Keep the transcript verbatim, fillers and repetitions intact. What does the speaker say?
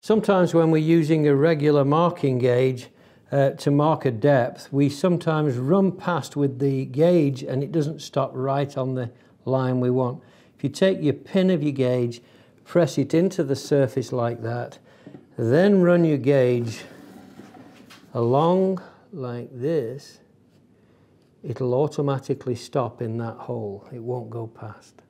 Sometimes when we're using a regular marking gauge uh, to mark a depth, we sometimes run past with the gauge and it doesn't stop right on the line we want. If you take your pin of your gauge, press it into the surface like that, then run your gauge along like this, it'll automatically stop in that hole. It won't go past.